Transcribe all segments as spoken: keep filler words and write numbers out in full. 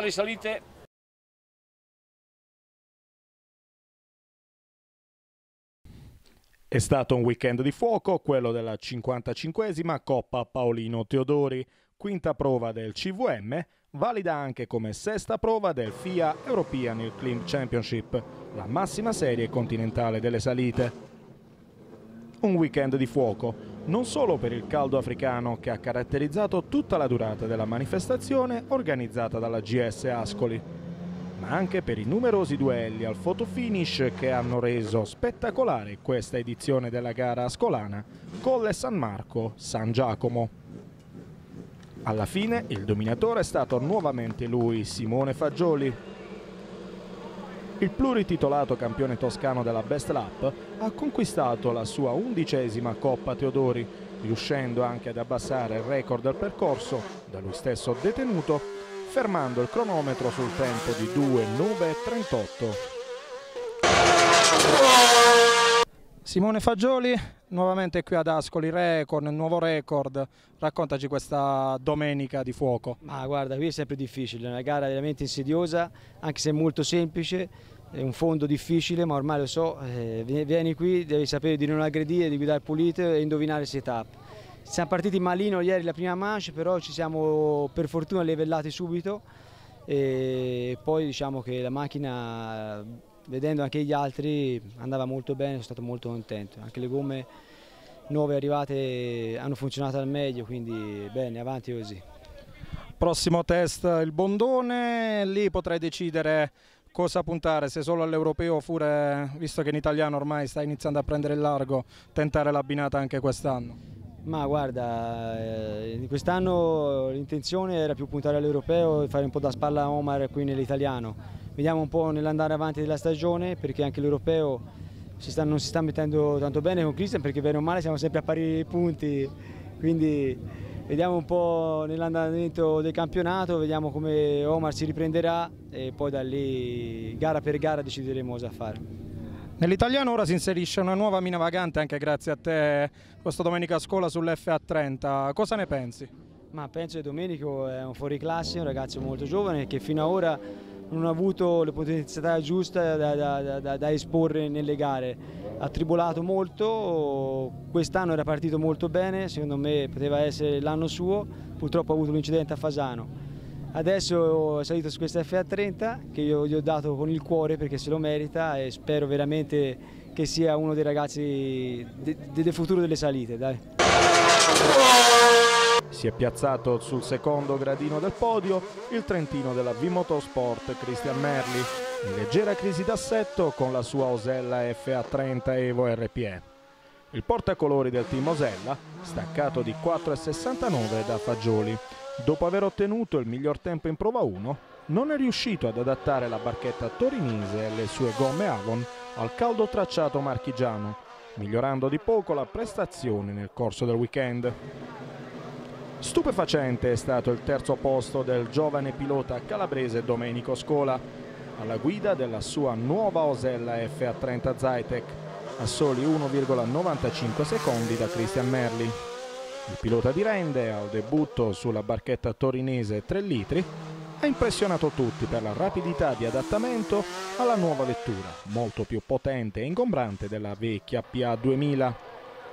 risalite. È stato un weekend di fuoco, quello della cinquantacinquesima Coppa Paolino Teodori, quinta prova del C V M, valida anche come sesta prova del F I A European Climb Championship, la massima serie continentale delle salite. Un weekend di fuoco, non solo per il caldo africano che ha caratterizzato tutta la durata della manifestazione organizzata dalla G S Ascoli, ma anche per i numerosi duelli al fotofinish che hanno reso spettacolare questa edizione della gara ascolana Colle San Marco San Giacomo. Alla fine il dominatore è stato nuovamente lui, Simone Fagioli. Il plurititolato campione toscano della Best Lap ha conquistato la sua undicesima Coppa Teodori, riuscendo anche ad abbassare il record del percorso da lui stesso detenuto, fermando il cronometro sul tempo di due nove trentotto. Simone Fagioli, nuovamente qui ad Ascoli, record, nuovo record. Raccontaci questa domenica di fuoco. Ma guarda, qui è sempre difficile, è una gara veramente insidiosa, anche se è molto semplice, è un fondo difficile, ma ormai lo so, eh, vieni qui, devi sapere di non aggredire, di guidare pulito e indovinare il setup. Siamo partiti malino ieri la prima manche, però ci siamo per fortuna livellati subito e poi diciamo che la macchina, vedendo anche gli altri, andava molto bene, sono stato molto contento. Anche le gomme nuove arrivate hanno funzionato al meglio, quindi bene, avanti così. Prossimo test il Bondone, lì potrai decidere cosa puntare, se solo all'europeo oppure, visto che in italiano ormai sta iniziando a prendere il largo, tentare l'abbinata anche quest'anno. Ma guarda, eh, quest'anno l'intenzione era più puntare all'europeo e fare un po' da spalla a Omar qui nell'italiano. Vediamo un po' nell'andare avanti della stagione, perché anche l'europeo si sta, non si sta mettendo tanto bene con Christian, perché bene o male siamo sempre a pari punti, quindi vediamo un po' nell'andamento del campionato, vediamo come Omar si riprenderà e poi da lì gara per gara decideremo cosa fare. Nell'italiano ora si inserisce una nuova mina vagante anche grazie a te questa domenica a scuola sull'F A trenta, cosa ne pensi? Ma penso che Domenico è un fuoriclasse, un ragazzo molto giovane che fino ad ora non ha avuto le potenzialità giuste da, da, da, da esporre nelle gare, ha tribolato molto, quest'anno era partito molto bene, secondo me poteva essere l'anno suo, purtroppo ha avuto l'incidente a Fasano. Adesso è salito su questa F A trenta che io gli ho dato con il cuore perché se lo merita e spero veramente che sia uno dei ragazzi del de, de futuro delle salite. Dai. Si è piazzato sul secondo gradino del podio il trentino della V-Motorsport Christian Merli, in leggera crisi d'assetto con la sua Osella F A trenta Evo R P E. Il portacolori del team Osella, staccato di quattro virgola sessantanove da Fagioli, dopo aver ottenuto il miglior tempo in prova uno, non è riuscito ad adattare la barchetta torinese e le sue gomme Avon al caldo tracciato marchigiano, migliorando di poco la prestazione nel corso del weekend. Stupefacente è stato il terzo posto del giovane pilota calabrese Domenico Scola, alla guida della sua nuova Osella F A trenta Zytec, a soli uno virgola novantacinque secondi da Christian Merli. Il pilota di Rende, al debutto sulla barchetta torinese tre litri, ha impressionato tutti per la rapidità di adattamento alla nuova vettura, molto più potente e ingombrante della vecchia P A duemila.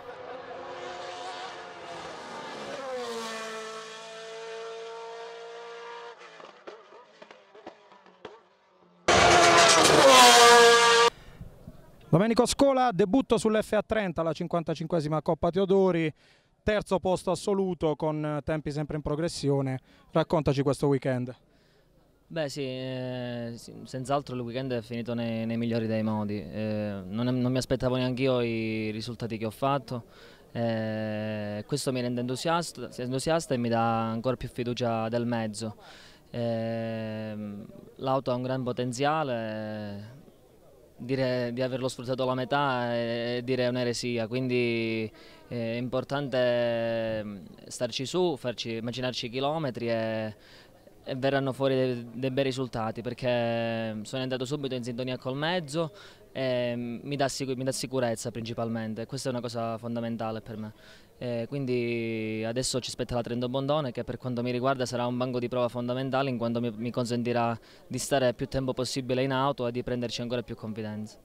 Domenico Scola, debutto sull'F A trenta, la cinquantacinquesima Coppa Teodori, terzo posto assoluto con tempi sempre in progressione. Raccontaci questo weekend. Beh sì, eh, sì, senz'altro il weekend è finito nei, nei migliori dei modi. Eh, non, non mi aspettavo neanche io i risultati che ho fatto. Eh, questo mi rende entusiasta, entusiasta e mi dà ancora più fiducia del mezzo. Eh, L'auto ha un gran potenziale. Dire di averlo sfruttato la metà è dire un'eresia, quindi è importante starci su, farci, immaginarci i chilometri e, e verranno fuori dei, dei bei risultati, perché sono andato subito in sintonia col mezzo e mi dà, sic mi dà sicurezza principalmente, questa è una cosa fondamentale per me. Eh, quindi adesso ci aspetta la Trento Bondone, che per quanto mi riguarda sarà un banco di prova fondamentale, in quanto mi, mi consentirà di stare più tempo possibile in auto e di prenderci ancora più confidenza.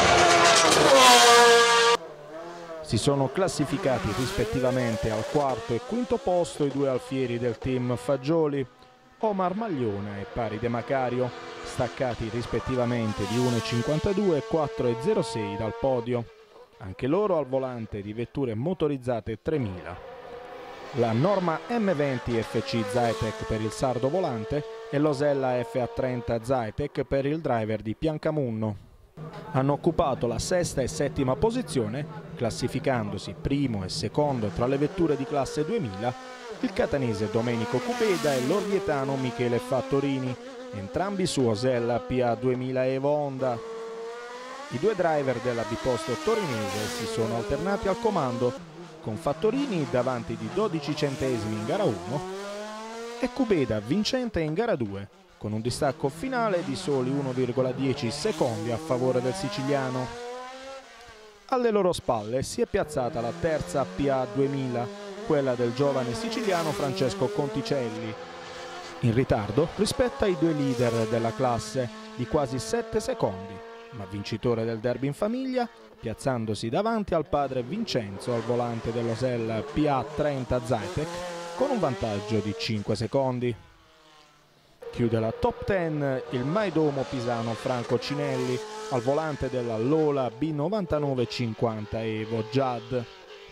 Si sono classificati rispettivamente al quarto e quinto posto i due alfieri del team Fagioli, Omar Maglione e Pari De Macario, staccati rispettivamente di uno e cinquantadue e quattro e zero sei dal podio. Anche loro al volante di vetture motorizzate tremila. La Norma M venti F C Zytek per il sardo volante e l'Osella F A trenta Zytek per il driver di Piancamunno. Hanno occupato la sesta e settima posizione, classificandosi primo e secondo tra le vetture di classe duemila, il catanese Domenico Cubeda e l'orvietano Michele Fattorini, entrambi su Osella P A duemila Evo Honda. I due driver della biposto torinese si sono alternati al comando, con Fattorini davanti di dodici centesimi in gara uno e Cubeda vincente in gara due, con un distacco finale di soli uno virgola dieci secondi a favore del siciliano. Alle loro spalle si è piazzata la terza P A duemila, quella del giovane siciliano Francesco Conticelli, in ritardo rispetto ai due leader della classe di quasi sette secondi, ma vincitore del derby in famiglia, piazzandosi davanti al padre Vincenzo al volante dell'Osella P A trenta Zytek con un vantaggio di cinque secondi. Chiude la top dieci il maidomo pisano Franco Cinelli al volante della Lola B novantanove cinquanta Evo Judd.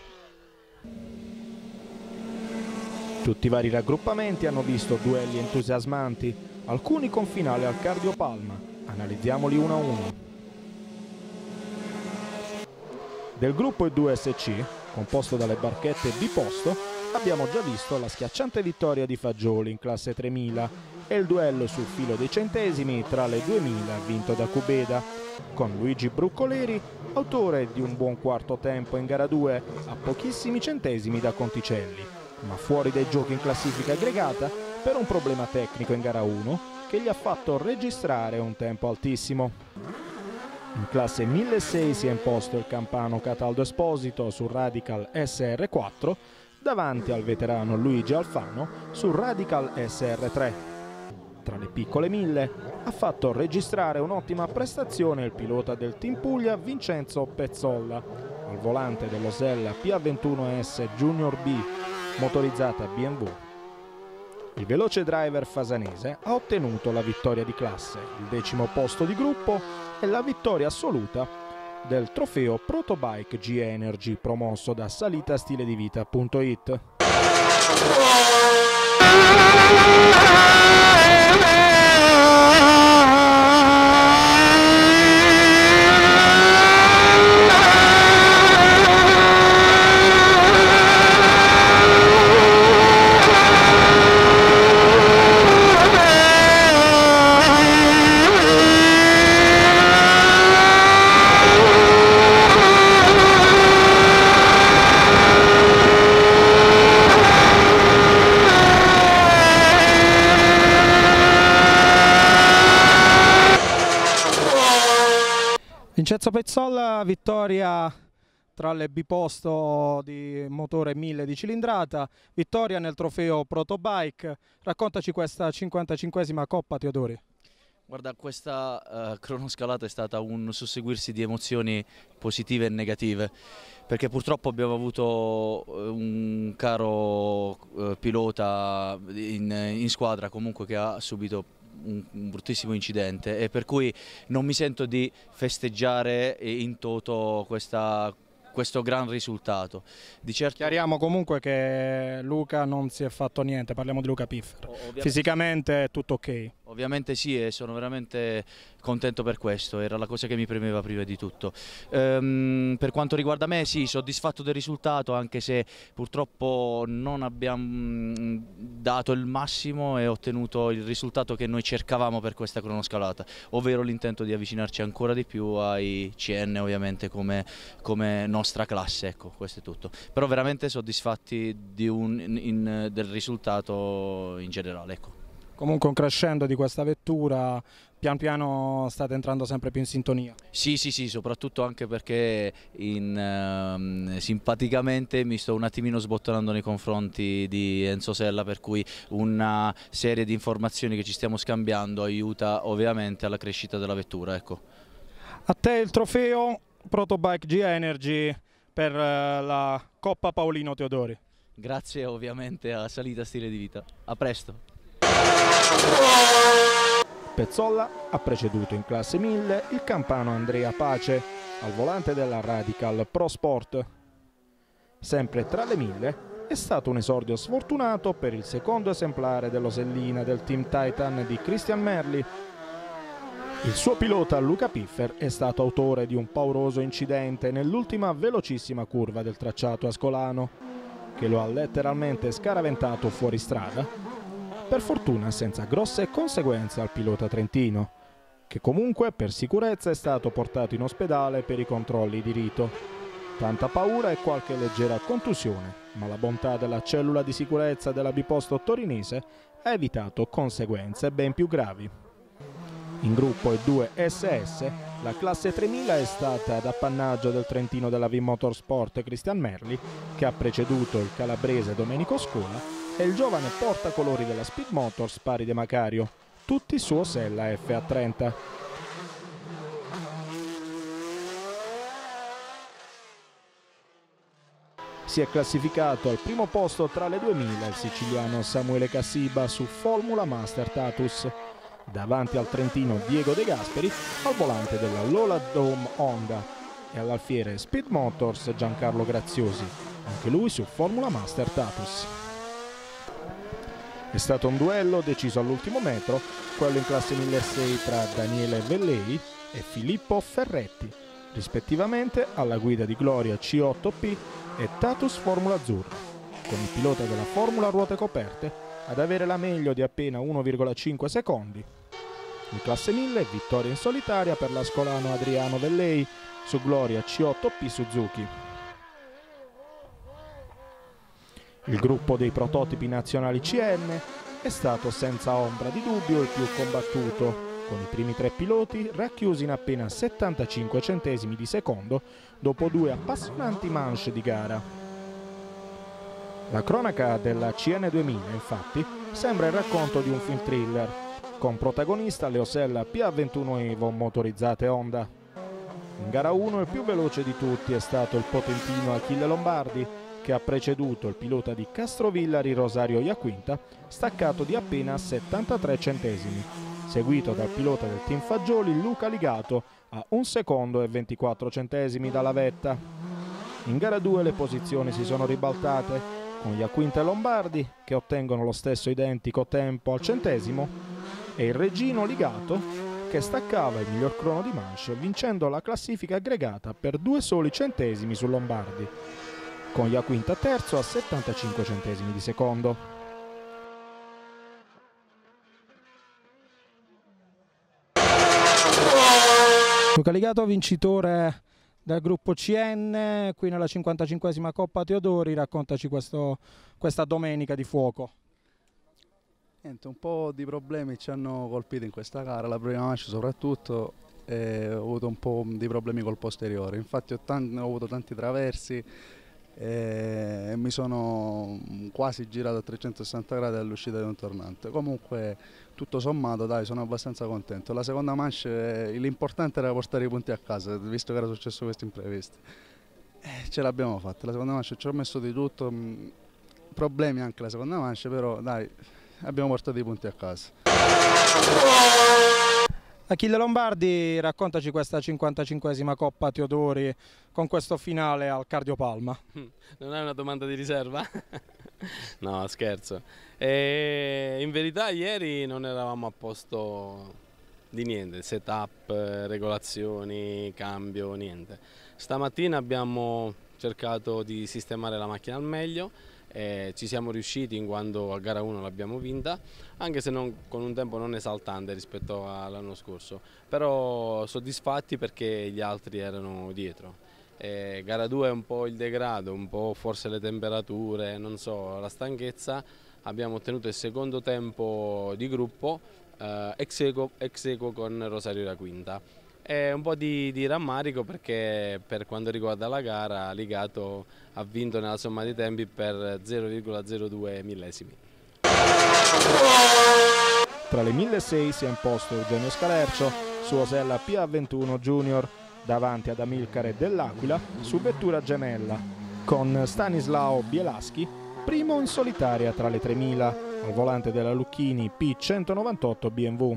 Tutti i vari raggruppamenti hanno visto duelli entusiasmanti, alcuni con finale al cardiopalma. Analizziamoli uno a uno. Del gruppo E due S C, composto dalle barchette biposto, abbiamo già visto la schiacciante vittoria di Fagioli in classe tremila e il duello sul filo dei centesimi tra le duemila vinto da Cubeda, con Luigi Bruccoleri, autore di un buon quarto tempo in gara due a pochissimi centesimi da Conticelli, ma fuori dai giochi in classifica aggregata per un problema tecnico in gara uno che gli ha fatto registrare un tempo altissimo. In classe milleseicento si è imposto il campano Cataldo Esposito sul Radical S R quattro davanti al veterano Luigi Alfano sul Radical S R tre. Tra le piccole mille ha fatto registrare un'ottima prestazione il pilota del Team Puglia Vincenzo Pezzolla al volante dell'Osella P A ventuno S Junior B motorizzata B M W. Il veloce driver fasanese ha ottenuto la vittoria di classe, il decimo posto di gruppo e la vittoria assoluta del trofeo Protobike G Energy promosso da salita stile di vita punto it. Vincenzo Pezzolla, vittoria tra le biposto di motore mille di cilindrata, vittoria nel trofeo Protobike. Raccontaci questa cinquantacinquesima Coppa, Teodori. Guarda, questa uh, cronoscalata è stata un susseguirsi di emozioni positive e negative, perché purtroppo abbiamo avuto un caro uh, pilota in, in squadra comunque che ha subito un, un bruttissimo incidente e per cui non mi sento di festeggiare in toto questa questo gran risultato. Di certo... Chiariamo comunque che Luca non si è fatto niente, parliamo di Luca Piffer. Ovviamente... Fisicamente è tutto ok. Ovviamente sì, e sono veramente contento per questo, era la cosa che mi premeva prima di tutto. Ehm, per quanto riguarda me, sì, soddisfatto del risultato, anche se purtroppo non abbiamo dato il massimo e ottenuto il risultato che noi cercavamo per questa cronoscalata, ovvero l'intento di avvicinarci ancora di più ai C N, ovviamente come, come nostra classe, ecco, questo è tutto. Però veramente soddisfatti di un, in, del risultato in generale, ecco. Comunque un crescendo di questa vettura, pian piano state entrando sempre più in sintonia. Sì, sì, sì, soprattutto anche perché in, ehm, simpaticamente mi sto un attimino sbottonando nei confronti di Enzo Sella, per cui una serie di informazioni che ci stiamo scambiando aiuta ovviamente alla crescita della vettura. Ecco. A te il trofeo Protobike G Energy per eh, la Coppa Paolino Teodori. Grazie ovviamente a Salita Stile di Vita. A presto. Pezzolla ha preceduto in classe mille il campano Andrea Pace al volante della Radical Pro Sport. Sempre tra le mille è stato un esordio sfortunato per il secondo esemplare dell'Osellina del Team Titan di Christian Merli. Il suo pilota Luca Piffer è stato autore di un pauroso incidente nell'ultima velocissima curva del tracciato ascolano, che lo ha letteralmente scaraventato fuori strada, per fortuna senza grosse conseguenze al pilota trentino, che comunque per sicurezza è stato portato in ospedale per i controlli di rito. Tanta paura e qualche leggera contusione, ma la bontà della cellula di sicurezza della biposto torinese ha evitato conseguenze ben più gravi. In gruppo E due S S, la classe tremila è stata ad appannaggio del trentino della V Motorsport Christian Merli, che ha preceduto il calabrese Domenico Scola, e il giovane portacolori della Speed Motors Pari De Macario, tutti su Osella F A trenta. Si è classificato al primo posto tra le duemila il siciliano Samuele Cassiba su Formula Master Tatus, davanti al trentino Diego De Gasperi al volante della Lola Dome Honda e all'alfiere Speed Motors Giancarlo Graziosi, anche lui su Formula Master Tatus. È stato un duello deciso all'ultimo metro, quello in classe milleseicento tra Daniele Vellei e Filippo Ferretti, rispettivamente alla guida di Gloria C otto P e Tatus Formula Azzurra, con il pilota della Formula a ruote coperte ad avere la meglio di appena uno virgola cinque secondi. In classe mille, vittoria in solitaria per l'ascolano Adriano Vellei su Gloria C otto P Suzuki. Il gruppo dei prototipi nazionali C N è stato senza ombra di dubbio il più combattuto, con i primi tre piloti racchiusi in appena settantacinque centesimi di secondo dopo due appassionanti manche di gara. La cronaca della C N duemila, infatti, sembra il racconto di un film thriller, con protagonista le Osella P A ventuno Evo motorizzate Honda. In gara uno il più veloce di tutti è stato il potentino Achille Lombardi, che ha preceduto il pilota di Castrovillari Rosario Iaquinta, staccato di appena settantatré centesimi, seguito dal pilota del team Fagioli Luca Ligato a un secondo e ventiquattro centesimi dalla vetta. In gara due le posizioni si sono ribaltate, con Iaquinta e Lombardi che ottengono lo stesso identico tempo al centesimo e il Regino Ligato che staccava il miglior crono di manche vincendo la classifica aggregata per due soli centesimi su Lombardi, con Iaquinta terzo a settantacinque centesimi di secondo. Luca Ligato vincitore del gruppo C N, qui nella cinquantacinquesima Coppa Teodori, raccontaci questo, questa domenica di fuoco. Niente, un po' di problemi ci hanno colpito in questa gara, la prima manche soprattutto, e ho avuto un po' di problemi col posteriore, infatti ho, tanti, ho avuto tanti traversi e mi sono quasi girato a trecentosessanta gradi all'uscita di un tornante. Comunque tutto sommato dai, sono abbastanza contento. La seconda manche l'importante era portare i punti a casa, visto che era successo questo imprevisto. Eh, ce l'abbiamo fatta, la seconda manche ci ho messo di tutto, mh, problemi anche la seconda manche, però dai, abbiamo portato i punti a casa. Achille Lombardi, raccontaci questa cinquantacinquesima Coppa Teodori con questo finale al Cardiopalma. Non è una domanda di riserva? No, scherzo. E in verità ieri non eravamo a posto di niente, setup, regolazioni, cambio, niente. Stamattina abbiamo cercato di sistemare la macchina al meglio. Eh, ci siamo riusciti in quanto a gara uno l'abbiamo vinta, anche se non, con un tempo non esaltante rispetto all'anno scorso, però soddisfatti perché gli altri erano dietro. Eh, gara due è un po' il degrado, un po' forse le temperature, non so, la stanchezza abbiamo ottenuto il secondo tempo di gruppo, eh, ex equo, ex equo con Rosario La Quinta. È un po' di, di rammarico perché per quanto riguarda la gara Ligato ha vinto nella somma dei tempi per zero virgola zero due millesimi. Tra le milleseicento si è imposto Eugenio Scalercio su Osella P A ventuno Junior davanti ad Amilcare dell'Aquila su vettura gemella con Stanislao Bielaschi primo in solitaria tra le tremila al volante della Lucchini P centonovantotto B M W.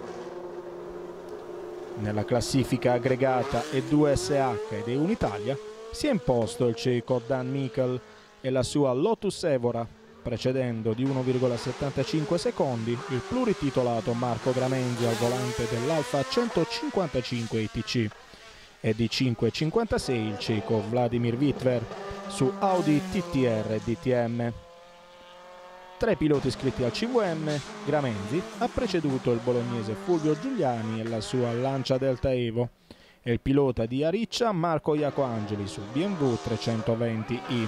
Nella classifica aggregata E due S H ed E uno Italia si è imposto il ceco Dan Michel e la sua Lotus Evora, precedendo di uno virgola settantacinque secondi il plurititolato Marco Gramenzi al volante dell'Alfa centocinquantacinque I T C e di cinque virgola cinquantasei il ceco Vladimir Vitver su Audi T T R D T M. Tre piloti iscritti al C V M, Gramenzi ha preceduto il bolognese Fulvio Giuliani e la sua Lancia Delta Evo e il pilota di Ariccia Marco Iacoangeli su B M W trecentoventi i.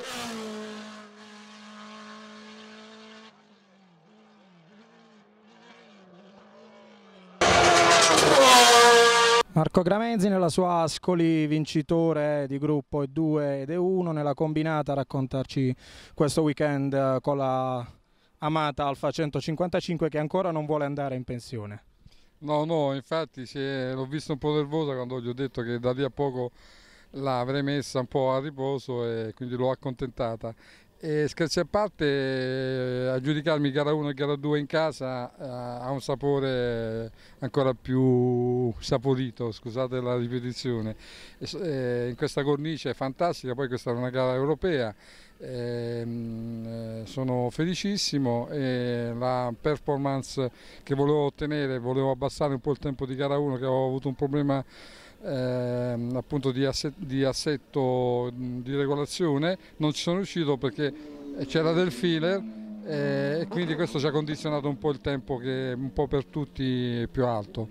Marco Gramenzi nella sua Ascoli, vincitore di gruppo E due ed E uno, nella combinata, a raccontarci questo weekend con la amata Alfa centocinquantacinque che ancora non vuole andare in pensione. No, no, infatti l'ho visto un po' nervosa quando gli ho detto che da lì a poco l'avrei messa un po' a riposo e quindi l'ho accontentata. E scherzi a parte, a giudicarmi gara uno e gara due in casa eh, ha un sapore ancora più saporito, scusate la ripetizione. E, eh, in questa cornice è fantastica, poi questa è una gara europea, eh, sono felicissimo e la performance che volevo ottenere, volevo abbassare un po' il tempo di gara uno, che avevo avuto un problema Eh, appunto di assetto, di assetto di regolazione, non ci sono riuscito perché c'era del filler eh, e quindi questo ci ha condizionato un po' il tempo, che un po' per tutti è più alto.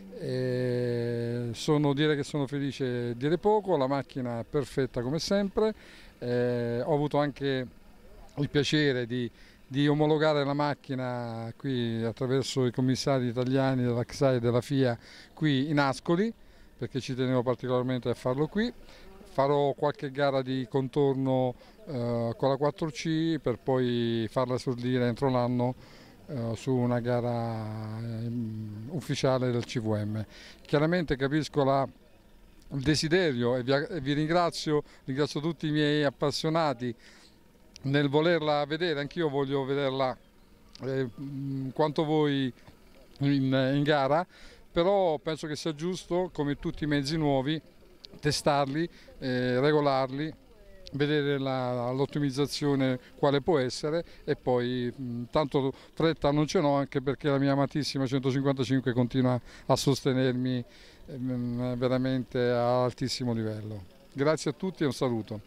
E sono, dire che sono felice dire poco, la macchina è perfetta come sempre, eh, ho avuto anche il piacere di di omologare la macchina qui attraverso i commissari italiani della C S A e della F I A qui in Ascoli, perché ci tenevo particolarmente a farlo qui. Farò qualche gara di contorno eh, con la quattro C per poi farla esordire entro l'anno eh, su una gara eh, ufficiale del C V M. Chiaramente capisco la, il desiderio e vi, e vi ringrazio, ringrazio tutti i miei appassionati nel volerla vedere, anch'io voglio vederla eh, quanto voi in, in gara. Però penso che sia giusto, come tutti i mezzi nuovi, testarli, eh, regolarli, vedere l'ottimizzazione quale può essere e poi mh, tanto fretta non ce n'ho, anche perché la mia amatissima centocinquantacinque continua a sostenermi eh, mh, veramente a altissimo livello. Grazie a tutti e un saluto.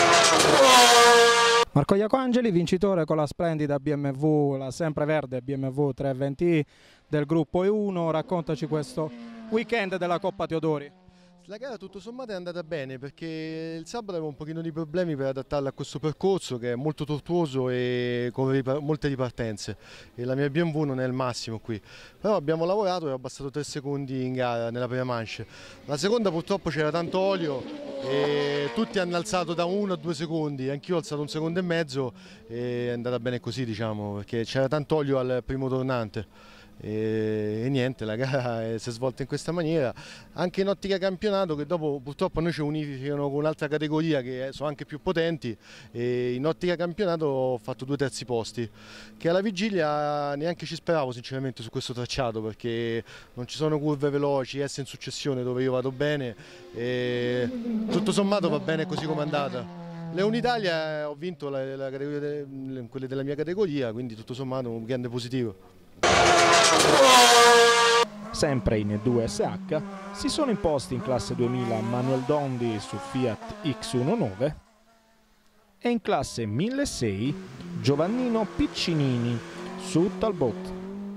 Marco Iacoangeli, vincitore con la splendida B M W, la sempreverde B M W trecentoventi i del gruppo E uno, raccontaci questo weekend della Coppa Teodori. La gara tutto sommato è andata bene perché il sabato avevo un pochino di problemi per adattarla a questo percorso che è molto tortuoso e con ripar molte ripartenze e la mia B M W non è il massimo qui, però abbiamo lavorato e ho abbassato tre secondi in gara nella prima manche. La seconda purtroppo c'era tanto olio e tutti hanno alzato da uno a due secondi, anch'io ho alzato un secondo e mezzo e è andata bene così, diciamo, perché c'era tanto olio al primo tornante. E, e niente, la gara si è svolta in questa maniera, anche in ottica campionato, che dopo purtroppo noi ci unificano con un'altra categoria che sono anche più potenti, e in ottica campionato ho fatto due terzi posti, che alla vigilia neanche ci speravo sinceramente su questo tracciato, perché non ci sono curve veloci, S in successione dove io vado bene e tutto sommato va bene così come è andata. Le Unitalia ho vinto la, la categoria, quelle della mia categoria, quindi tutto sommato un weekend positivo. Sempre in E due S H si sono imposti in classe duemila Manuel Dondi su Fiat X diciannove e in classe milleseicento Giovannino Piccinini su Talbot.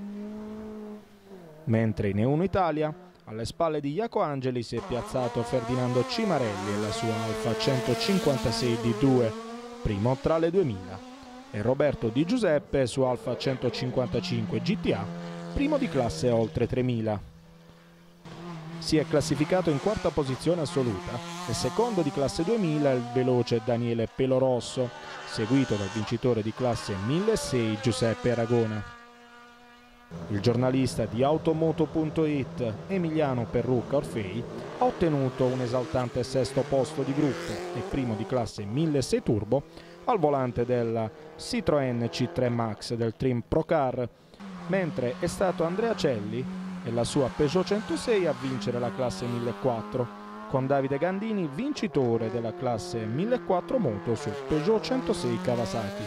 Mentre in E uno Italia alle spalle di Iacoangeli si è piazzato Ferdinando Cimarelli e la sua Alfa centocinquantasei D due, primo tra le duemila. e Roberto Di Giuseppe su Alfa centocinquantacinque G T A, primo di classe oltre tremila. Si è classificato in quarta posizione assoluta e secondo di classe duemila il veloce Daniele Pelorosso, seguito dal vincitore di classe milleseicento Giuseppe Aragona. Il giornalista di Automoto punto it Emiliano Perrucca Orfei ha ottenuto un esaltante sesto posto di gruppo e primo di classe milleseicento Turbo al volante della Citroën C tre Max del Trim Procar, mentre è stato Andrea Celli e la sua Peugeot centosei a vincere la classe millequattrocento, con Davide Gandini vincitore della classe millequattrocento moto su Peugeot centosei Kawasaki.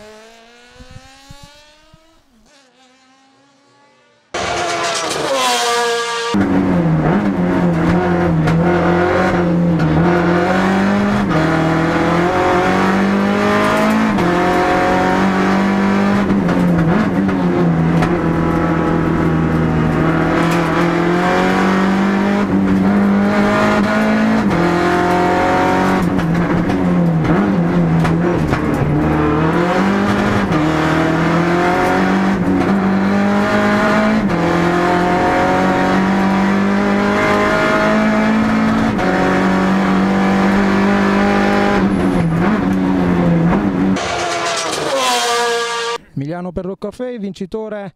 Emiliano Perrucca Orfei, vincitore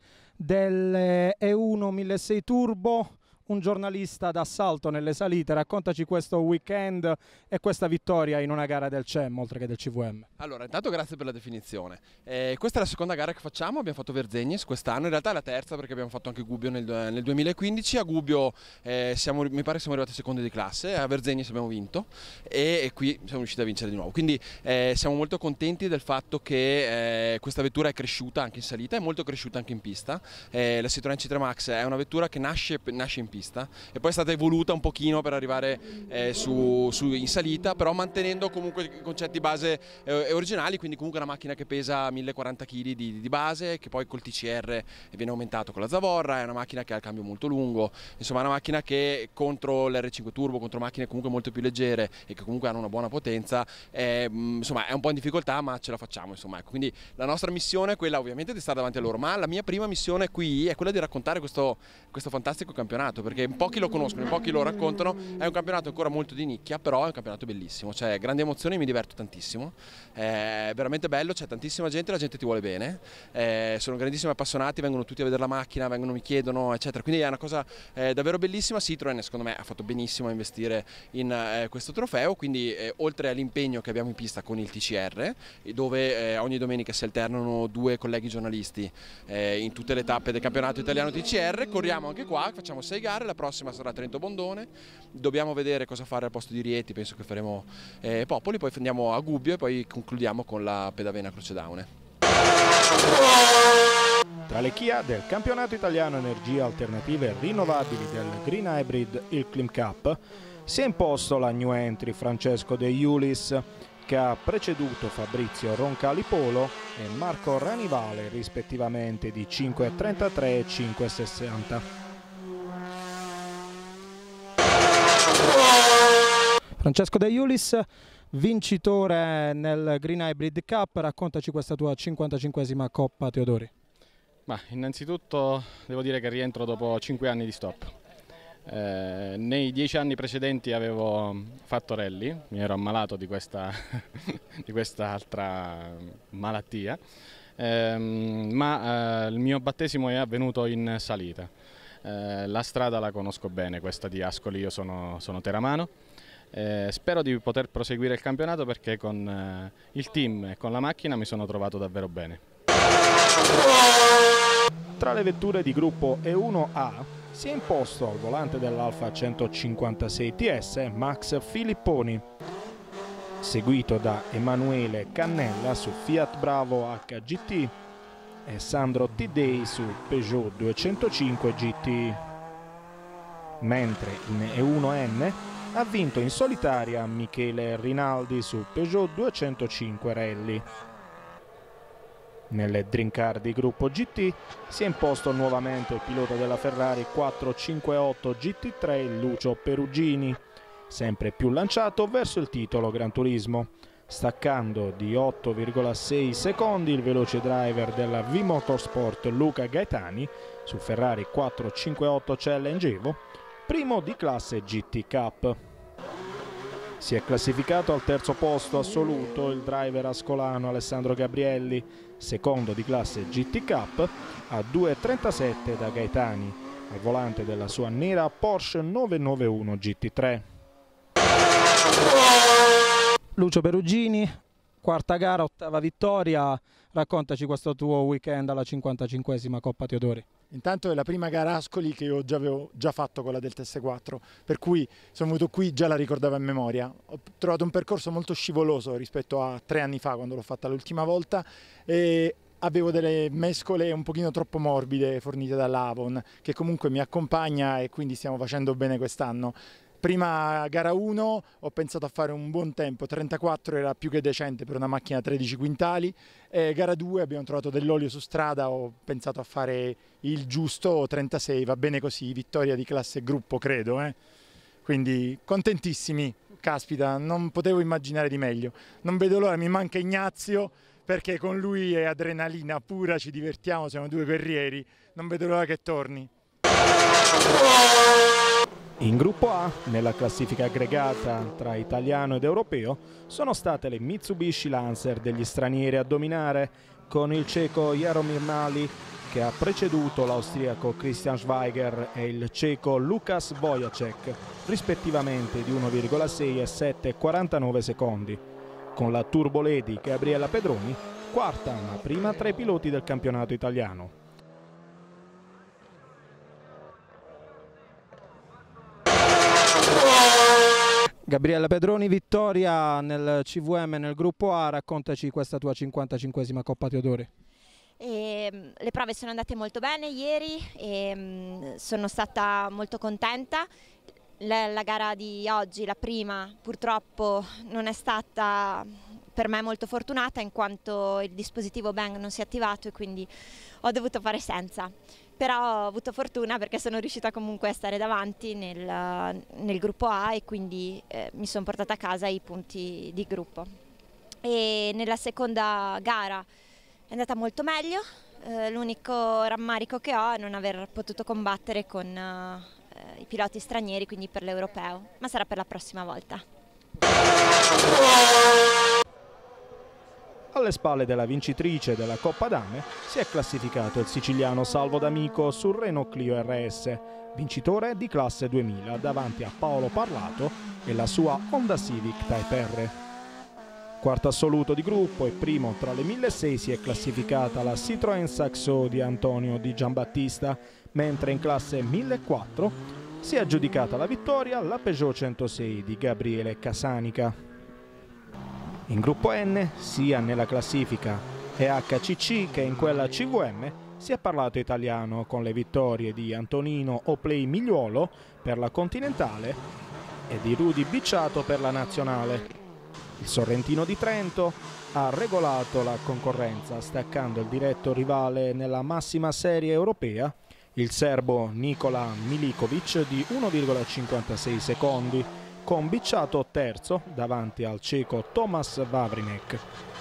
del E uno milleseicento Turbo, un giornalista d'assalto nelle salite. Raccontaci questo weekend e questa vittoria in una gara del C E M oltre che del C V M. Allora, intanto grazie per la definizione. Eh, questa è la seconda gara che facciamo, abbiamo fatto Verzegnes quest'anno, in realtà è la terza perché abbiamo fatto anche Gubbio nel, nel duemilaquindici. A Gubbio eh, siamo, mi pare siamo arrivati secondi di classe, a Verzegnes abbiamo vinto e, e qui siamo riusciti a vincere di nuovo. Quindi eh, siamo molto contenti del fatto che eh, questa vettura è cresciuta anche in salita, è molto cresciuta anche in pista. Eh, la Citroën C tre Max è una vettura che nasce, nasce in pista e poi è stata evoluta un pochino per arrivare eh, su, su, in salita, però mantenendo comunque i concetti base eh, originali, quindi comunque una macchina che pesa millequaranta chili di, di base, che poi col T C R viene aumentato con la zavorra, è una macchina che ha il cambio molto lungo, insomma è una macchina che contro l'R cinque Turbo, contro macchine comunque molto più leggere e che comunque hanno una buona potenza, è, insomma è un po' in difficoltà ma ce la facciamo, insomma, ecco. Quindi la nostra missione è quella ovviamente di stare davanti a loro, ma la mia prima missione qui è quella di raccontare questo, questo fantastico campionato, perché in pochi lo conoscono, in pochi lo raccontano, è un campionato ancora molto di nicchia, però è un campionato bellissimo, cioè grandi emozioni, mi diverto tantissimo, è veramente bello, c'è tantissima gente, la gente ti vuole bene, eh, sono grandissimi appassionati, vengono tutti a vedere la macchina, vengono, mi chiedono, eccetera, quindi è una cosa eh, davvero bellissima. Citroën secondo me ha fatto benissimo a investire in eh, questo trofeo, quindi eh, oltre all'impegno che abbiamo in pista con il T C R, dove eh, ogni domenica si alternano due colleghi giornalisti eh, in tutte le tappe del campionato italiano T C R, corriamo anche qua, facciamo sei gare, la prossima sarà Trento Bondone, dobbiamo vedere cosa fare al posto di Rieti, penso che faremo eh, Popoli, poi andiamo a Gubbio e poi concludiamo con la Pedavena Crocedaune. Tra le Kia del campionato italiano energie alternative rinnovabili del Green Hybrid il Clim Cup si è imposto la new entry Francesco De Iulis, che ha preceduto Fabrizio Roncalipolo e Marco Ranivale rispettivamente di cinque trentatré e cinque sessanta. Francesco De Iulis, vincitore nel Green Hybrid Cup, raccontaci questa tua cinquantacinquesima Coppa Teodori. Ma innanzitutto devo dire che rientro dopo cinque anni di stop. Eh, nei dieci anni precedenti avevo fatto rally, mi ero ammalato di questa, di questa altra malattia, eh, ma eh, il mio battesimo è avvenuto in salita. Eh, la strada la conosco bene, questa di Ascoli, io sono, sono teramano. Eh, spero di poter proseguire il campionato perché con eh, il team e con la macchina mi sono trovato davvero bene. Tra le vetture di gruppo E uno A si è imposto al volante dell'Alfa centocinquantasei T S Max Filipponi, seguito da Emanuele Cannella su Fiat Bravo H G T e Sandro Tiddei su Peugeot duecentocinque G T, mentre in E uno N ha vinto in solitaria Michele Rinaldi su Peugeot duecentocinque Rally. Nelle Dream Car di gruppo G T si è imposto nuovamente il pilota della Ferrari quattrocentocinquantotto G T tre Lucio Perugini, sempre più lanciato verso il titolo Gran Turismo, staccando di otto virgola sei secondi il veloce driver della V-Motorsport Luca Gaetani sul Ferrari quattrocentocinquantotto Challenge Evo, primo di classe G T Cup. Si è classificato al terzo posto assoluto il driver ascolano Alessandro Gabrielli, secondo di classe G T Cup, a due virgola trentasette da Gaetani, al volante della sua nera Porsche novecentonovantuno G T tre. Lucio Perugini, quarta gara, ottava vittoria, raccontaci questo tuo weekend alla cinquantacinquesima Coppa Teodori. Intanto è la prima gara Ascoli che io già avevo già fatto, quella del T S quattro, per cui sono venuto qui, già la ricordavo a memoria. Ho trovato un percorso molto scivoloso rispetto a tre anni fa quando l'ho fatta l'ultima volta e avevo delle mescole un pochino troppo morbide fornite dall'Avon, che comunque mi accompagna e quindi stiamo facendo bene quest'anno. Prima gara uno ho pensato a fare un buon tempo, trentaquattro era più che decente per una macchina tredici quintali, e gara due abbiamo trovato dell'olio su strada, ho pensato a fare il giusto trentasei, va bene così, vittoria di classe gruppo credo, eh? Quindi contentissimi, caspita, non potevo immaginare di meglio, non vedo l'ora, mi manca Ignazio perché con lui è adrenalina pura, ci divertiamo, siamo due guerrieri, non vedo l'ora che torni. In gruppo A, nella classifica aggregata tra italiano ed europeo, sono state le Mitsubishi Lancer degli stranieri a dominare, con il ceco Jaromir Mali che ha preceduto l'austriaco Christian Schweiger e il ceco Lukas Wojacek, rispettivamente di uno virgola sei e sette virgola quarantanove secondi, con la Turbo Lady Gabriella Pedroni, quarta ma prima tra i piloti del campionato italiano. Gabriella Pedroni, vittoria nel C V M nel gruppo A, raccontaci questa tua cinquantacinquesima Coppa Teodori. E, le prove sono andate molto bene ieri e mh, sono stata molto contenta. La, la gara di oggi, la prima, purtroppo non è stata per me molto fortunata in quanto il dispositivo Bang non si è attivato e quindi ho dovuto fare senza. Però ho avuto fortuna perché sono riuscita comunque a stare davanti nel, nel gruppo A e quindi eh, mi sono portata a casa i punti di gruppo. E nella seconda gara è andata molto meglio, eh, l'unico rammarico che ho è non aver potuto combattere con eh, i piloti stranieri, quindi per l'europeo, ma sarà per la prossima volta. Alle spalle della vincitrice della Coppa Dame si è classificato il siciliano Salvo D'Amico sul Renault Clio R S, vincitore di classe duemila davanti a Paolo Parlato e la sua Honda Civic Type R. Quarto assoluto di gruppo e primo tra le milleseicento si è classificata la Citroën Saxo di Antonio Di Giambattista, mentre in classe millequattrocento si è aggiudicata la vittoria la Peugeot centosei di Gabriele Casanica. In gruppo N, sia nella classifica E H C C che in quella C V M, si è parlato italiano con le vittorie di Antonino Oplay Migliuolo per la Continentale e di Rudy Bicciato per la Nazionale. Il Sorrentino di Trento ha regolato la concorrenza staccando il diretto rivale nella massima serie europea, il serbo Nikola Milikovic di uno virgola cinquantasei secondi, con Bicciato terzo davanti al ceco Tomas Vavrinek.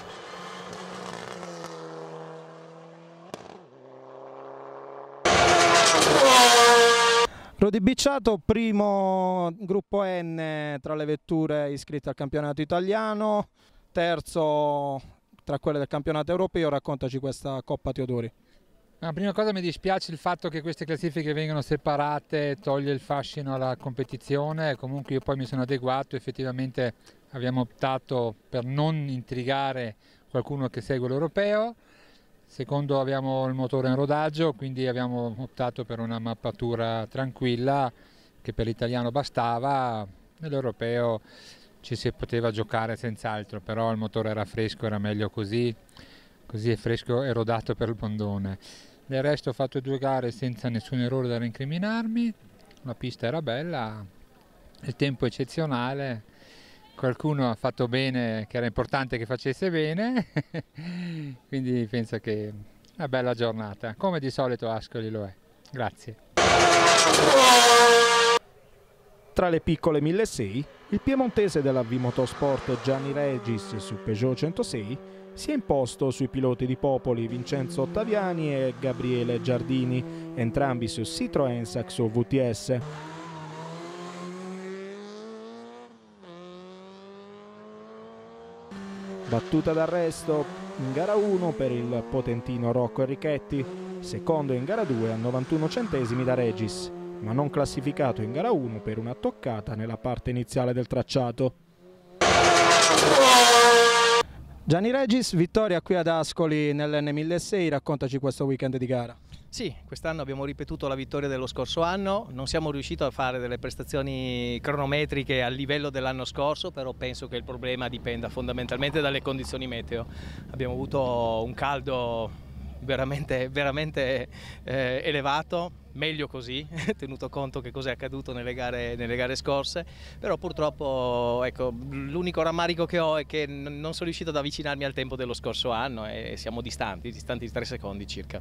Rudy Bicciato, primo gruppo N tra le vetture iscritte al campionato italiano, terzo tra quelle del campionato europeo, raccontaci questa Coppa Teodori. La prima cosa, mi dispiace il fatto che queste classifiche vengano separate, toglie il fascino alla competizione, comunque io poi mi sono adeguato, effettivamente abbiamo optato per non intrigare qualcuno che segue l'europeo, secondo abbiamo il motore in rodaggio, quindi abbiamo optato per una mappatura tranquilla che per l'italiano bastava, nell'europeo ci si poteva giocare senz'altro, però il motore era fresco, era meglio così, così è fresco e rodato per il bondone. Del resto ho fatto due gare senza nessun errore da rincriminarmi, la pista era bella, il tempo eccezionale, qualcuno ha fatto bene, che era importante che facesse bene, quindi penso che è una bella giornata, come di solito Ascoli lo è. Grazie. Tra le piccole milleseicento, il piemontese della V-Motorsport Gianni Regis su Peugeot centosei si è imposto sui piloti di Popoli Vincenzo Ottaviani e Gabriele Giardini, entrambi su Citroën Saxo V T S. Battuta d'arresto in gara uno per il potentino Rocco Enrichetti, secondo in gara due a novantuno centesimi da Regis, ma non classificato in gara uno per una toccata nella parte iniziale del tracciato. Gianni Regis, vittoria qui ad Ascoli nell'N milleseicento, raccontaci questo weekend di gara. Sì, quest'anno abbiamo ripetuto la vittoria dello scorso anno, non siamo riusciti a fare delle prestazioni cronometriche a livello dell'anno scorso, però penso che il problema dipenda fondamentalmente dalle condizioni meteo. Abbiamo avuto un caldo veramente, veramente eh, elevato, meglio così, tenuto conto che cosa è accaduto nelle gare, nelle gare scorse, però purtroppo ecco, l'unico rammarico che ho è che non sono riuscito ad avvicinarmi al tempo dello scorso anno e siamo distanti, distanti di tre secondi circa.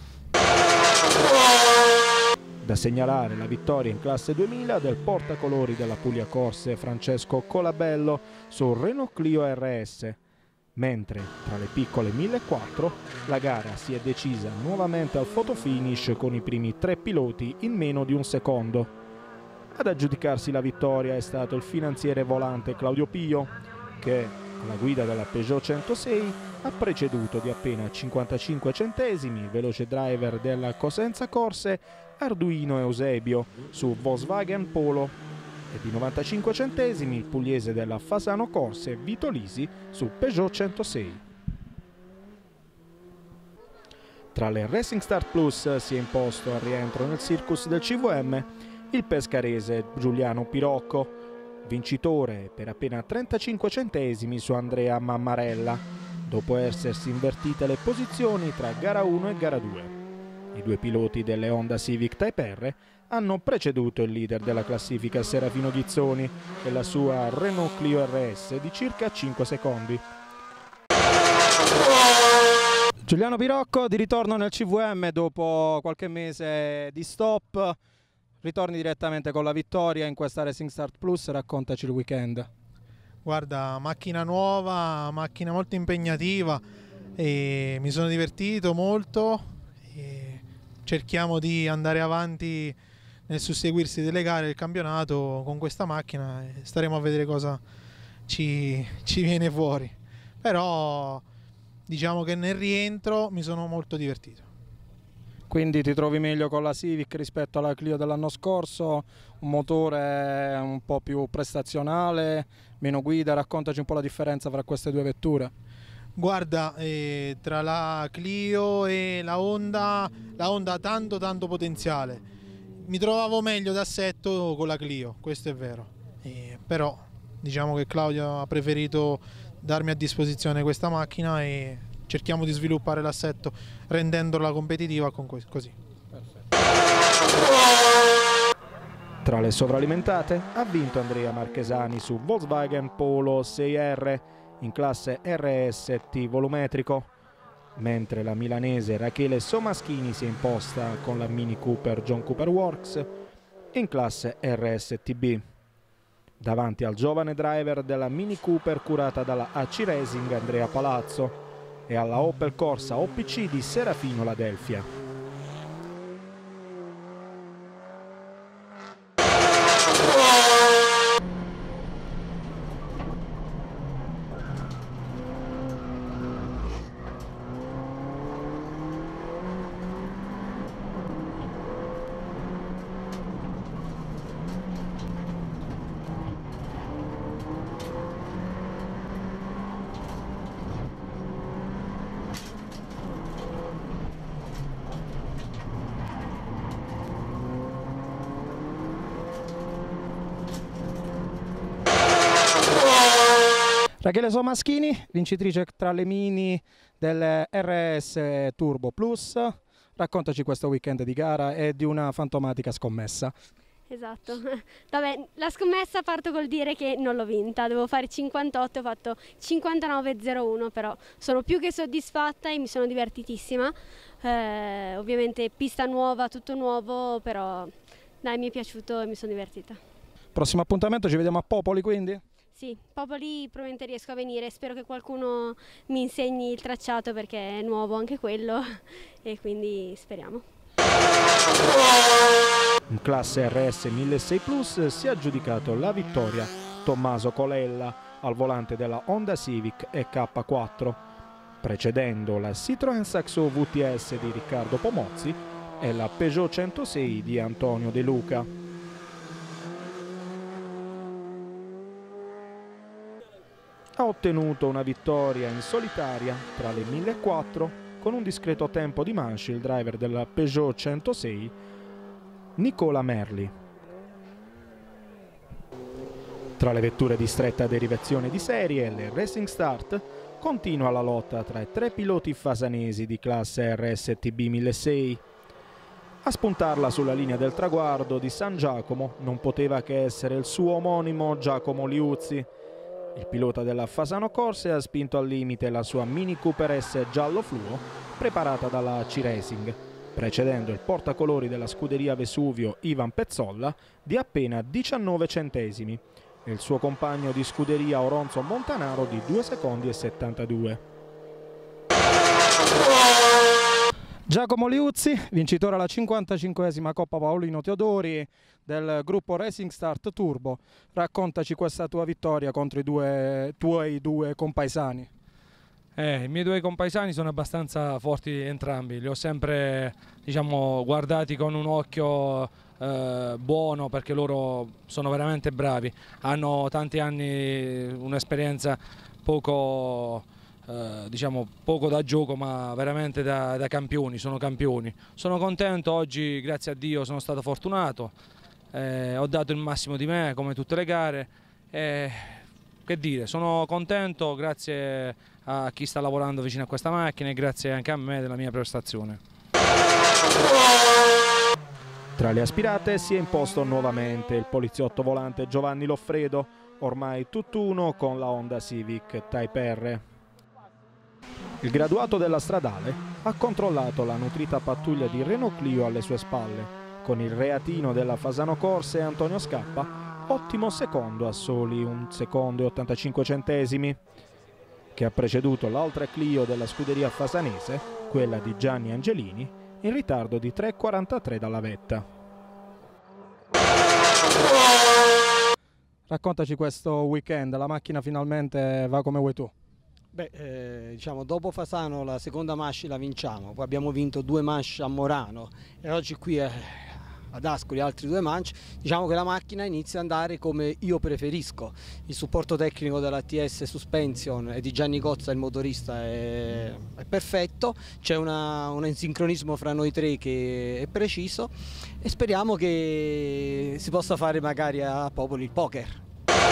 Da segnalare la vittoria in classe duemila del portacolori della Puglia Corse Francesco Colabello sul Renault Clio R S, mentre tra le piccole millequattrocento la gara si è decisa nuovamente al fotofinish con i primi tre piloti in meno di un secondo. Ad aggiudicarsi la vittoria è stato il finanziere volante Claudio Pio, che alla guida della Peugeot centosei ha preceduto di appena cinquantacinque centesimi il veloce driver della Cosenza Corse Arduino Eusebio su Volkswagen Polo e di novantacinque centesimi il pugliese della Fasano Corse Vito Lisi su Peugeot centosei. Tra le Racing Start Plus si è imposto al rientro nel circus del C V M il pescarese Giuliano Pirocco, vincitore per appena trentacinque centesimi su Andrea Mammarella, dopo essersi invertite le posizioni tra gara uno e gara due. I due piloti delle Honda Civic Type R hanno preceduto il leader della classifica Serafino Ghizzoni e la sua Renault Clio R S di circa cinque secondi. Giuliano Pirocco di ritorno nel C V M dopo qualche mese di stop, ritorni direttamente con la vittoria in questa Racing Start Plus, raccontaci il weekend. Guarda, macchina nuova, macchina molto impegnativa e mi sono divertito molto e cerchiamo di andare avanti nel susseguirsi delle gare del campionato con questa macchina e staremo a vedere cosa ci, ci viene fuori, però diciamo che nel rientro mi sono molto divertito. Quindi ti trovi meglio con la Civic rispetto alla Clio dell'anno scorso, un motore un po' più prestazionale, meno guida, raccontaci un po' la differenza tra queste due vetture. Guarda, eh, tra la Clio e la Honda, la Honda ha tanto tanto potenziale, mi trovavo meglio d'assetto con la Clio, questo è vero, eh, però diciamo che Claudio ha preferito darmi a disposizione questa macchina e cerchiamo di sviluppare l'assetto rendendola competitiva con così. Perfetto. Tra le sovralimentate ha vinto Andrea Marchesani su Volkswagen Polo sei R in classe R S T volumetrico, mentre la milanese Rachele Somaschini si è imposta con la Mini Cooper John Cooper Works in classe R S T B, davanti al giovane driver della Mini Cooper curata dalla A C Racing Andrea Palazzo e alla Opel Corsa O P C di Serafino Ladelfia. Rachele Somaschini, vincitrice tra le mini del R S Turbo Plus, raccontaci questo weekend di gara e di una fantomatica scommessa. Esatto, vabbè, la scommessa parto col dire che non l'ho vinta, dovevo fare cinquantotto, ho fatto cinquantanove virgola zero uno, però sono più che soddisfatta e mi sono divertitissima, eh, ovviamente pista nuova, tutto nuovo, però dai, mi è piaciuto e mi sono divertita. Prossimo appuntamento ci vediamo a Popoli quindi? Sì, Popoli probabilmente riesco a venire, spero che qualcuno mi insegni il tracciato perché è nuovo anche quello e quindi speriamo. In classe R S milleseicento Plus si è aggiudicato la vittoria Tommaso Colella al volante della Honda Civic E K quattro, precedendo la Citroën Saxo V T S di Riccardo Pomozzi e la Peugeot centosei di Antonio De Luca. Ha ottenuto una vittoria in solitaria tra le millequattro con un discreto tempo di manche il driver della Peugeot centosei Nicola Merli. Tra le vetture di stretta derivazione di serie, le Racing Start, continua la lotta tra i tre piloti fasanesi di classe R S T B milleseicento. A spuntarla sulla linea del traguardo di San Giacomo non poteva che essere il suo omonimo Giacomo Liuzzi. Il pilota della Fasano Corse ha spinto al limite la sua Mini Cooper S giallo fluo preparata dalla C-Racing, precedendo il portacolori della scuderia Vesuvio Ivan Pezzolla di appena diciannove centesimi e il suo compagno di scuderia Oronzo Montanaro di due secondi e settantadue. Giacomo Liuzzi, vincitore alla cinquantacinquesima Coppa Paolino Teodori del gruppo Racing Start Turbo. Raccontaci questa tua vittoria contro i due, tuoi due compaesani. Eh, I miei due compaesani sono abbastanza forti entrambi, li ho sempre diciamo, guardati con un occhio eh, buono perché loro sono veramente bravi, hanno tanti anni, un'esperienza poco... Uh, diciamo poco da gioco ma veramente da, da campioni, sono campioni. Sono contento oggi, grazie a Dio sono stato fortunato, eh, ho dato il massimo di me come tutte le gare, eh, che dire, sono contento grazie a chi sta lavorando vicino a questa macchina e grazie anche a me della mia prestazione. Tra le aspirate si è imposto nuovamente il poliziotto volante Giovanni Loffredo, ormai tutt'uno con la Honda Civic Type R. Il graduato della stradale ha controllato la nutrita pattuglia di Renault Clio alle sue spalle, con il reatino della Fasano Corse Antonio Scappa, ottimo secondo a soli un secondo e ottantacinque centesimi, che ha preceduto l'altra Clio della scuderia fasanese, quella di Gianni Angelini, in ritardo di tre e quarantatré dalla vetta. Raccontaci questo weekend, la macchina finalmente va come vuoi tu. Beh, eh, diciamo, dopo Fasano la seconda manche la vinciamo, poi abbiamo vinto due manche a Morano e oggi qui eh, ad Ascoli altri due manche. Diciamo che la macchina inizia ad andare come io preferisco. Il supporto tecnico della T S Suspension e di Gianni Cozza, il motorista, è, è perfetto, c'è un sincronismo fra noi tre che è preciso e speriamo che si possa fare magari a Popoli il poker.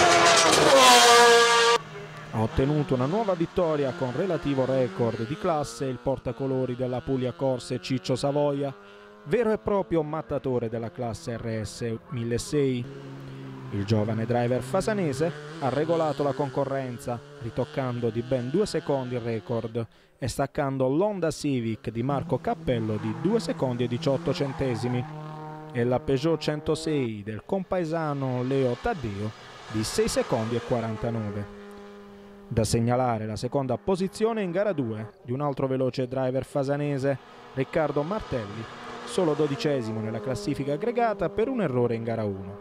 Ha ottenuto una nuova vittoria con relativo record di classe il portacolori della Puglia Corse Ciccio Savoia, vero e proprio mattatore della classe R S milleseicento. Il giovane driver fasanese ha regolato la concorrenza, ritoccando di ben due secondi il record e staccando l'Honda Civic di Marco Cappello di due secondi e diciotto centesimi e la Peugeot centosei del compaesano Leo Taddeo di sei secondi e quarantanove. Da segnalare la seconda posizione in gara due di un altro veloce driver fasanese, Riccardo Martelli, solo dodicesimo nella classifica aggregata per un errore in gara uno.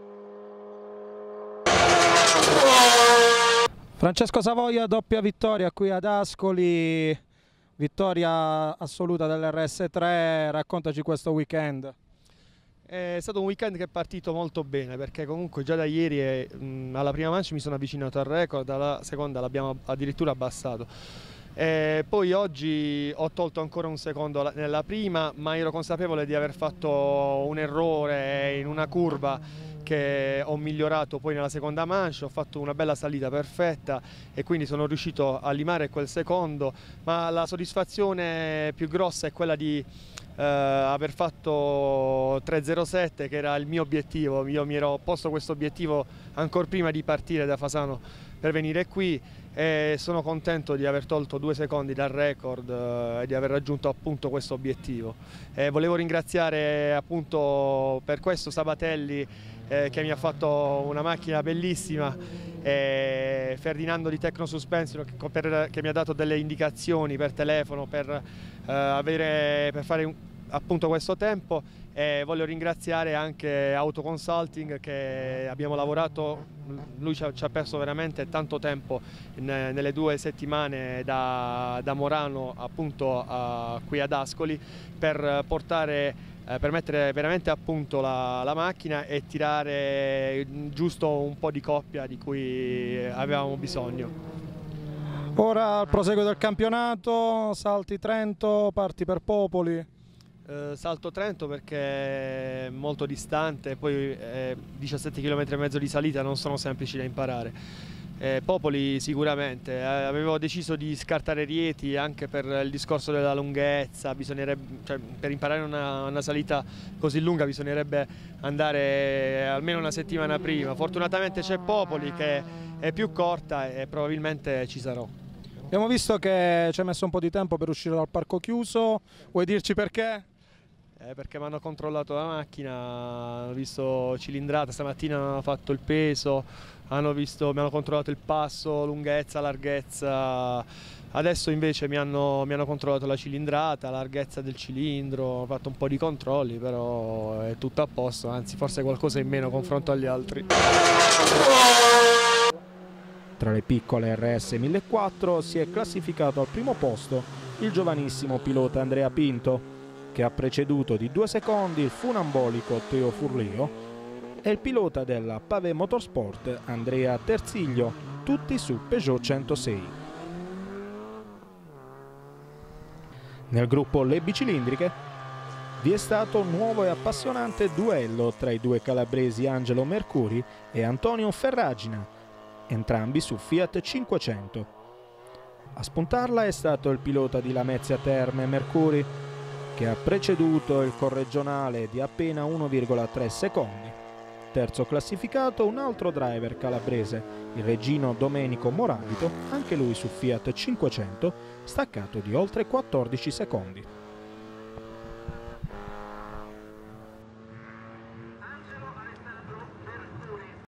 Francesco Savoia, doppia vittoria qui ad Ascoli, vittoria assoluta dell'R S tre, raccontaci questo weekend. È stato un weekend che è partito molto bene perché comunque già da ieri e, mh, alla prima manche mi sono avvicinato al record, alla seconda l'abbiamo addirittura abbassato. E poi oggi ho tolto ancora un secondo nella prima, ma ero consapevole di aver fatto un errore in una curva che ho migliorato poi nella seconda manche, ho fatto una bella salita perfetta e quindi sono riuscito a limare quel secondo, ma la soddisfazione più grossa è quella di Uh, aver fatto tre zero sette, che era il mio obiettivo. Io mi ero posto questo obiettivo ancora prima di partire da Fasano per venire qui e sono contento di aver tolto due secondi dal record uh, e di aver raggiunto appunto questo obiettivo. E volevo ringraziare appunto per questo Sabatelli eh, che mi ha fatto una macchina bellissima, e Ferdinando di Tecno Suspension che, per, che mi ha dato delle indicazioni per telefono per, eh, avere, per fare un, appunto questo tempo, e voglio ringraziare anche Autoconsulting che abbiamo lavorato, lui ci ha, ci ha perso veramente tanto tempo in, nelle due settimane da, da Morano appunto a, qui ad Ascoli per portare Eh, per mettere veramente a punto la, la macchina e tirare giusto un po' di coppia di cui avevamo bisogno. Ora al proseguo del campionato, salti Trento, parti per Popoli. Eh, salto Trento perché è molto distante, poi eh, diciassette chilometri e mezzo di salita non sono semplici da imparare. Eh, Popoli sicuramente, eh, avevo deciso di scartare Rieti anche per il discorso della lunghezza, bisognerebbe, cioè, per imparare una, una salita così lunga bisognerebbe andare almeno una settimana prima. Fortunatamente c'è Popoli che è più corta e probabilmente ci sarò. Abbiamo visto che ci hai messo un po' di tempo per uscire dal parco chiuso, vuoi dirci perché? Eh, perché mi hanno controllato la macchina, hanno visto cilindrata, stamattina hanno fatto il peso, hanno visto, mi hanno controllato il passo, lunghezza, larghezza. Adesso invece mi hanno, mi hanno controllato la cilindrata, la larghezza del cilindro, ho fatto un po' di controlli, però è tutto a posto, anzi forse qualcosa in meno confronto agli altri. Tra le piccole R S millequattrocento si è classificato al primo posto il giovanissimo pilota Andrea Pinto, che ha preceduto di due secondi il funambolico Teo Furlio e il pilota della Pavé Motorsport Andrea Terziglio, tutti su Peugeot centosei. Nel gruppo Le Bicilindriche vi è stato un nuovo e appassionante duello tra i due calabresi Angelo Mercuri e Antonio Ferragina, entrambi su Fiat cinquecento. A spuntarla è stato il pilota di Lamezia Terme Mercuri, che ha preceduto il corregionale di appena uno virgola tre secondi. Terzo classificato un altro driver calabrese, il reggino Domenico Morabito, anche lui su Fiat cinquecento, staccato di oltre quattordici secondi.